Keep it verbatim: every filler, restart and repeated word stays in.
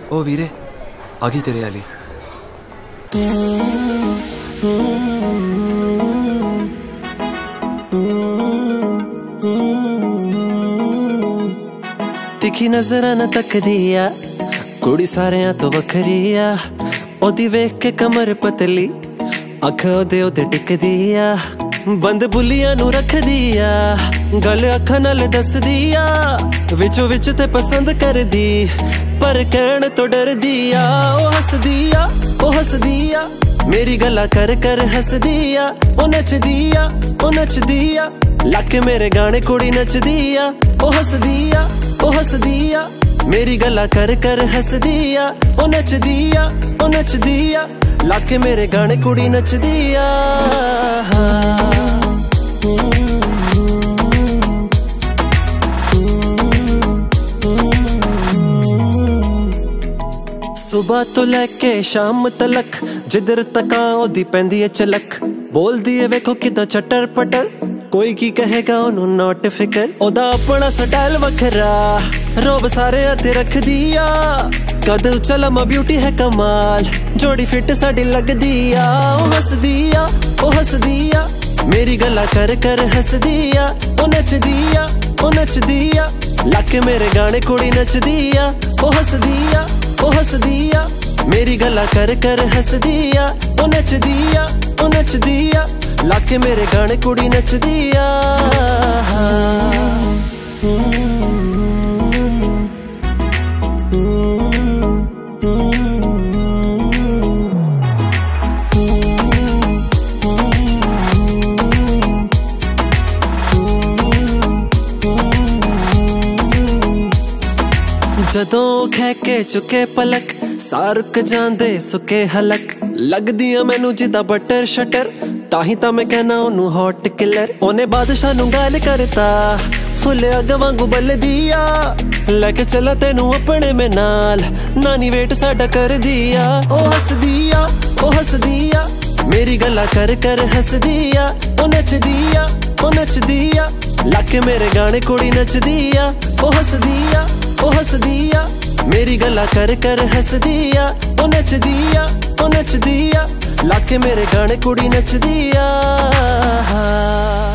ओ वीरे आ गई तेरे आली। तिखी नजर न तकदी आ कुड़ी सारियां तो वखरी आ, ओदी वेख के कमर पतली अख ओदे ओते टिकदी आ, बंद बुलियां नू रखदी आ, गल अखां नाल दसदी आ, विचो विच ते पसंद करदी पर कहण तो डरदी आ। ओ हसदी आ ओ हसदी आ मेरी गल्लां कर कर हसदी आ, ओ नचदी आ ओ नचदी आ लाके मेरे गाने कुड़ी नचदी आ। ओ हसदी आ ओ हसदी आ मेरी गल्लां कर कर हसदी आ, ओ नचदी आ ओ नचदी आ लाके मेरे गाने कुड़ी नचदी आ। सुबह तो लैके शाम तलक जिधर तका ओदी पैंदी है चलक, बोलदी है वेखो किदा चटर पटर, कोई की कहेगा ओनू नॉट फिकर, ओदा अपना स्टाइल वखरा रोब सारे हथे रख दिया, कद चलमा ब्यूटी है कमाल जोड़ी फिट साड़ी लगदी आ। ओ हसदी आ ओ हसदी आ मेरी गल्लां कर कर हसदी आ, ओ नचदी आ ओ नचदी आ लाके मेरे गाने कुड़ी नचदी आ। ओ हसदी आ ओ हसदी आ मेरी गल्लां कर कर हसदी आ, ओ नचदी आ ओ नचदी आ लाके मेरे गाने कुड़ी नचदी आ। जदों खै के चुके पलक सारुक जांदे सुके हलक, लगदियां मैनू जिदा बटर शटर ताही ता मैं कहना ओनू हॉट किलर। ओने बादशाह नू गाल करता फुले अग वांगू बलदिया, लेके चला तेनू अपने में नाल नानी वेट साडा कर दिया। ओ हसदिया ओ हसदिया मेरी गल्लां कर कर हसदिया, ओ नचदिया ओ नचदिया लाके मेरे गाने कुड़ी नचदिया। ओ हसदिया ओ हसदिया मेरी गल्लां कर कर हसदिया, ओ नचदिया ओ नचदिया लाके मेरे गाने कुड़ी नचदिया।